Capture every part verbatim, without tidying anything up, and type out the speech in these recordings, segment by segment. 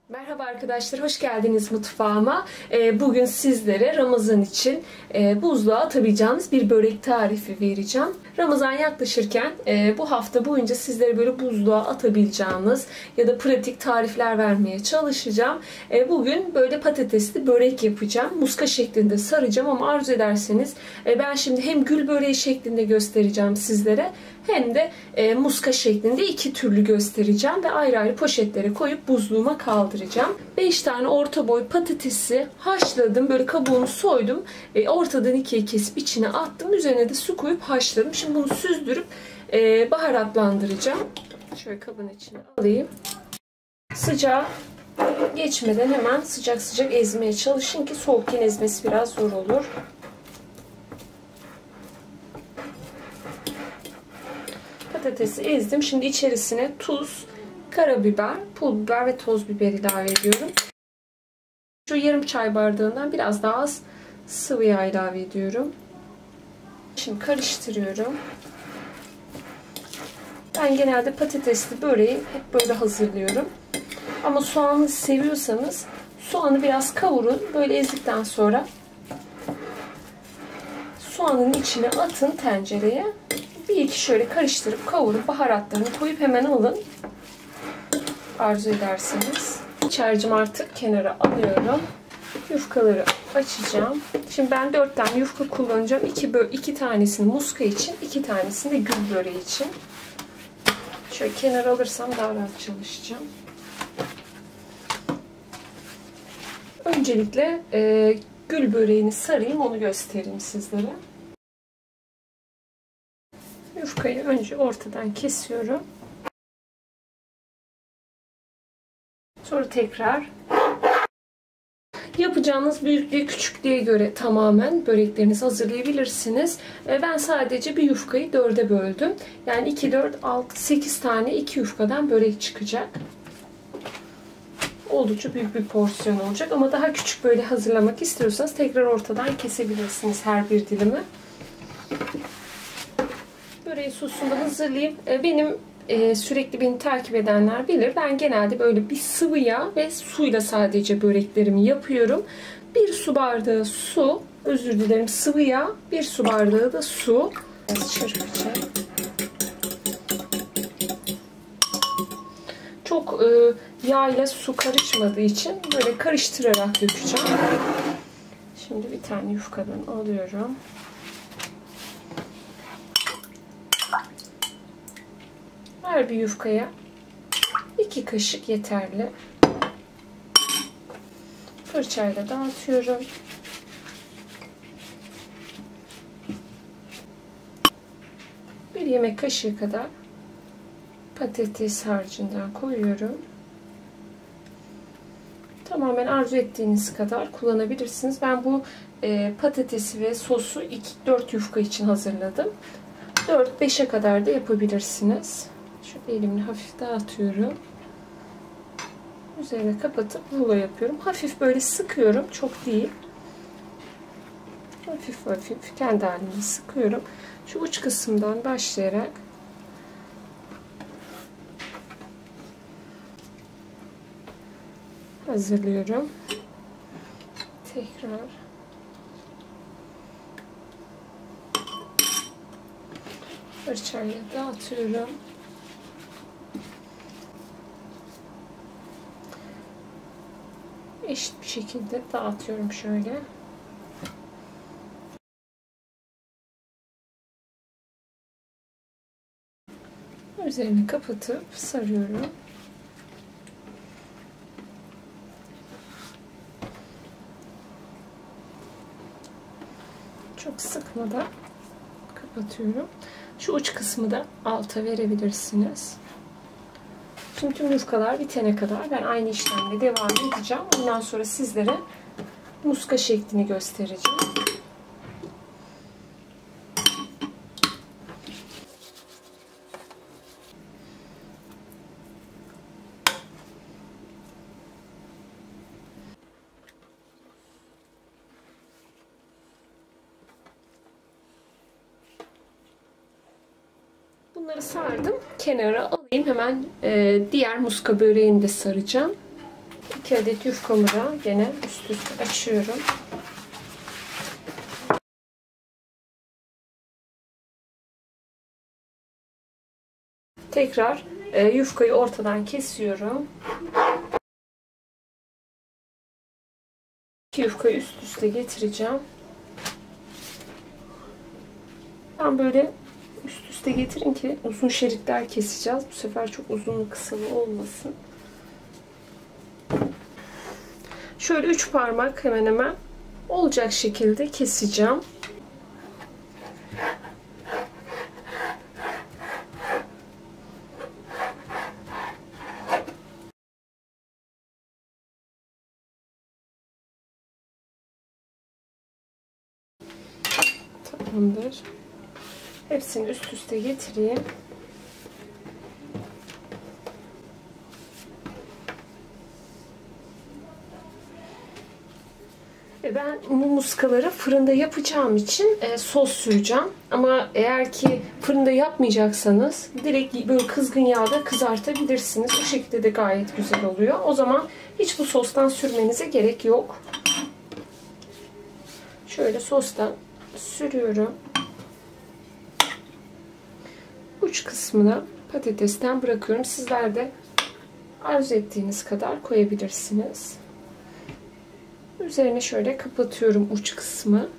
Merhaba arkadaşlar, hoş geldiniz mutfağıma. Bugün sizlere Ramazan için buzluğa atabileceğiniz bir börek tarifi vereceğim. Ramazan yaklaşırken bu hafta boyunca sizlere böyle buzluğa atabileceğiniz ya da pratik tarifler vermeye çalışacağım. Bugün böyle patatesli börek yapacağım. Muska şeklinde saracağım ama arzu ederseniz ben şimdi hem gül böreği şeklinde göstereceğim sizlere hem de muska şeklinde iki türlü göstereceğim ve ayrı ayrı poşetlere koyup buzluğuma kaldıracağım. beş tane orta boy patatesi haşladım. Böyle kabuğunu soydum. Ortadan ikiye kesip içine attım. Üzerine de su koyup haşladım. Şimdi bunu süzdürüp baharatlandıracağım. Şöyle kabın içine alayım. Sıcağı geçmeden hemen sıcak sıcak ezmeye çalışın ki soğukken ezmesi biraz zor olur. Patatesi ezdim. Şimdi içerisine tuz, karabiber, pul biber ve toz biber ilave ediyorum. Şu yarım çay bardağından biraz daha az sıvı yağ ilave ediyorum. Şimdi karıştırıyorum. Ben genelde patatesli böreği hep böyle hazırlıyorum. Ama soğanlı seviyorsanız soğanı biraz kavurun. Böyle ezdikten sonra soğanın içine atın tencereye. Bir iki şöyle karıştırıp kavurun. Baharatlarını koyup hemen alın. Arzu ederseniz. İç harcımı artık kenara alıyorum. Yufkaları açacağım. Şimdi ben dört tane yufka kullanacağım. iki, iki tanesini muska için, iki tanesini de gül böreği için. Şöyle kenara alırsam daha rahat çalışacağım. Öncelikle e, gül böreğini sarayım, onu göstereyim sizlere. Yufkayı önce ortadan kesiyorum. Sonra tekrar yapacağınız büyüklüğe küçüklüğe göre tamamen böreklerinizi hazırlayabilirsiniz. Ben sadece bir yufkayı dörde böldüm. Yani iki, dört, altı, sekiz tane iki yufkadan börek çıkacak. Oldukça büyük bir porsiyon olacak. Ama daha küçük böyle hazırlamak istiyorsanız tekrar ortadan kesebilirsiniz her bir dilimi. Böreği sosunu da hazırlayayım. Benim e, sürekli beni takip edenler bilir. Ben genelde böyle bir sıvı yağ ve suyla sadece böreklerimi yapıyorum. Bir su bardağı su, özür dilerim sıvı yağ, bir su bardağı da su. Çırpacağım. Çok e, yağ ile su karışmadığı için böyle karıştırarak dökeceğim. Şimdi bir tane yufkadan alıyorum. Her bir yufkaya iki kaşık yeterli. Fırçayla dağıtıyorum. Bir yemek kaşığı kadar patates harcından koyuyorum. Tamamen arzu ettiğiniz kadar kullanabilirsiniz. Ben bu e, patatesi ve sosu iki dört yufka için hazırladım. dört beşe kadar da yapabilirsiniz. Şu elimle hafif dağıtıyorum. Üzerine kapatıp rulo yapıyorum. Hafif böyle sıkıyorum. Çok değil. Hafif hafif kendi halinde sıkıyorum. Şu uç kısımdan başlayarak hazırlıyorum. Tekrar fırçayla dağıtıyorum. Eşit bir şekilde dağıtıyorum şöyle. Üzerini kapatıp sarıyorum. Çok sıkmadan kapatıyorum. Şu uç kısmı da alta verebilirsiniz. Şimdi tüm yufkalar bitene kadar ben aynı işlemle devam edeceğim. Bundan sonra sizlere muska şeklini göstereceğim. Bunları sardım. Kenara alayım. Hemen e, diğer muska böreğini de saracağım. iki adet yufkamı da gene üst üste açıyorum. Tekrar e, yufkayı ortadan kesiyorum. İki yufkayı üst üste getireceğim. Ben böyle üst üste getirin ki uzun şeritler keseceğiz. Bu sefer çok uzunlu kısalı olmasın. Şöyle üç parmak hemen hemen olacak şekilde keseceğim. Tamamdır. Hepsini üst üste getireyim. Ben bu muskaları fırında yapacağım için e, sos süreceğim. Ama eğer ki fırında yapmayacaksanız direkt böyle kızgın yağda kızartabilirsiniz. O şekilde de gayet güzel oluyor. O zaman hiç bu sostan sürmenize gerek yok. Şöyle sostan sürüyorum. Uç kısmını patatesten bırakıyorum. Sizler de arzu ettiğiniz kadar koyabilirsiniz. Üzerine şöyle kapatıyorum uç kısmı.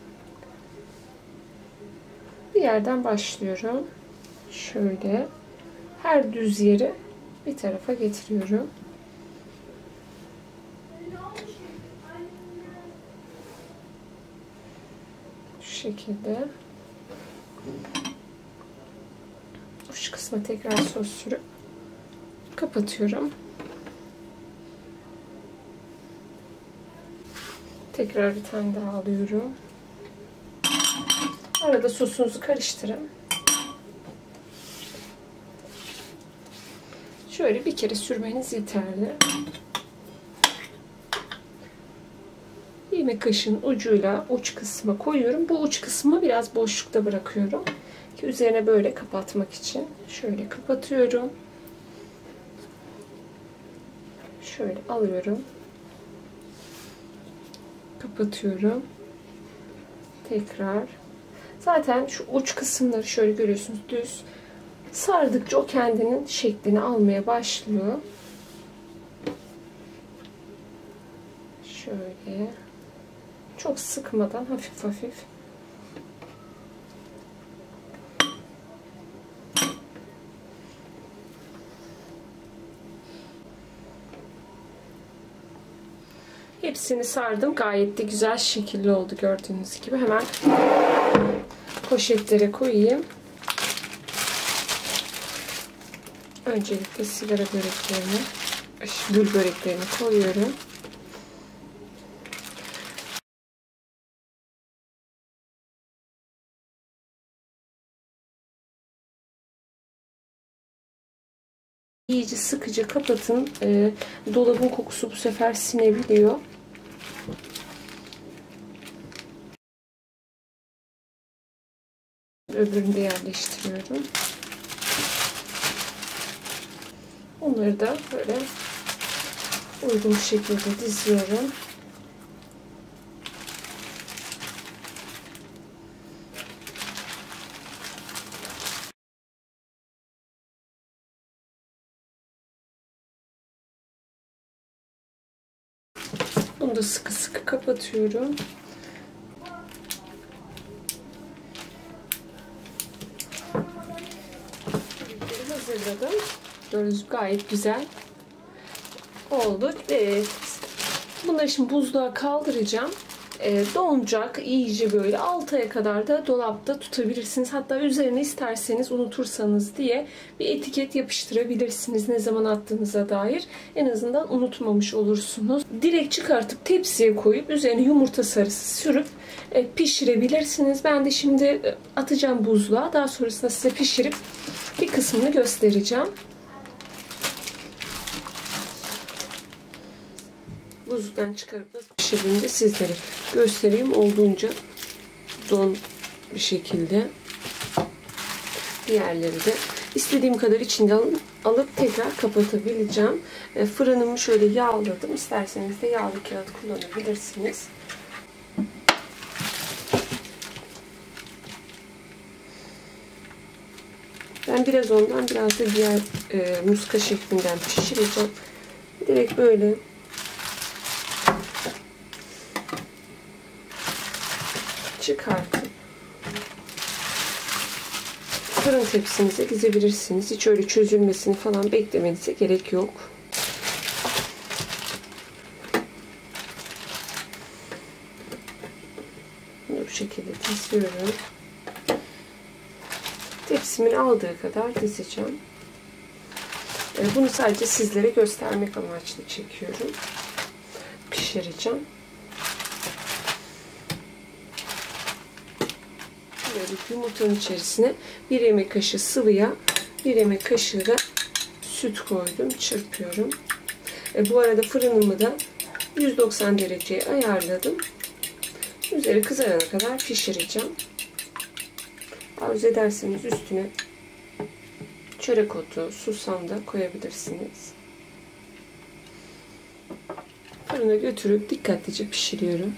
Bir yerden başlıyorum. Şöyle her düz yeri bir tarafa getiriyorum. Şu şekilde. Uç kısma tekrar sos sürüp kapatıyorum. Tekrar bir tane daha alıyorum. Arada sosunuzu karıştırın. Şöyle bir kere sürmeniz yeterli. Yemek kaşığının ucuyla uç kısma koyuyorum. Bu uç kısmı biraz boşlukta bırakıyorum. Ki üzerine böyle kapatmak için. Şöyle kapatıyorum. Şöyle alıyorum. Kapatıyorum. Tekrar. Zaten şu uç kısımları şöyle görüyorsunuz düz. Sardıkça o kendinin şeklini almaya başlıyor. Şöyle. Çok sıkmadan hafif hafif. Hepsini sardım. Gayet de güzel şekilli oldu gördüğünüz gibi. Hemen poşetlere koyayım. Öncelikle sigara böreklerini, gül böreklerini koyuyorum. İyice sıkıca kapatın. E, dolabın kokusu bu sefer sinebiliyor. Öbürünü de yerleştiriyorum. Onları da böyle uygun bir şekilde diziyorum. Bunu da sıkı sıkı kapatıyorum. Hazırladım. Gördüğünüz gayet güzel oldu. Evet. Bunları şimdi buzluğa kaldıracağım. E, donacak iyice böyle altı aya kadar da dolapta tutabilirsiniz. Hatta üzerine isterseniz unutursanız diye bir etiket yapıştırabilirsiniz ne zaman attığınıza dair. En azından unutmamış olursunuz. Direkt çıkartıp tepsiye koyup üzerine yumurta sarısı sürüp e, pişirebilirsiniz. Ben de şimdi atacağım buzluğa. Daha sonrasında size pişirip bir kısmını göstereceğim. Buzluktan çıkarıp nasıl pişirdiğimde sizlere göstereyim. Olduğunca don bir şekilde. Diğerleri de İstediğim kadar içinden alıp tekrar kapatabileceğim. E, fırınımı şöyle yağladım. İsterseniz de yağlı kağıt kullanabilirsiniz. Ben biraz ondan biraz da diğer e, muska şeklinden pişireceğim. Direkt böyle çıkartıp fırın tepsinize dizebilirsiniz. Hiç öyle çözülmesini falan beklemenize gerek yok. Bunu bu şekilde diziyorum. Tepsimin aldığı kadar dizeceğim. Bunu sadece sizlere göstermek amaçlı çekiyorum. Pişireceğim. Böyle yumurtanın içerisine bir yemek kaşığı sıvı yağ, bir yemek kaşığı da süt koydum. Çırpıyorum. E, bu arada fırınımı da yüz doksan dereceye ayarladım. Üzeri kızarana kadar pişireceğim. Arzu ederseniz üstüne çörek otu, susam da koyabilirsiniz. Fırına götürüp dikkatlice pişiriyorum.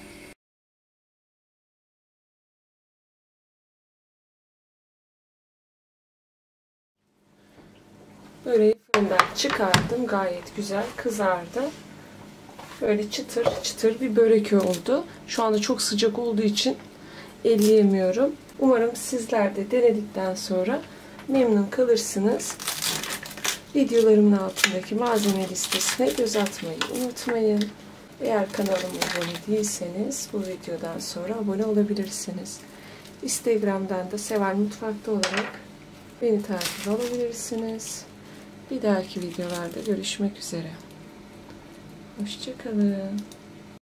Böreği fırından çıkardım. Gayet güzel kızardı. Böyle çıtır çıtır bir börek oldu. Şu anda çok sıcak olduğu için elleyemiyorum. Umarım sizler de denedikten sonra memnun kalırsınız. Videolarımın altındaki malzeme listesine göz atmayı unutmayın. Eğer kanalıma abone değilseniz bu videodan sonra abone olabilirsiniz. Instagram'dan da Seval Mutfak'ta olarak beni takip alabilirsiniz. Bir dahaki videolarda görüşmek üzere. Hoşça kalın.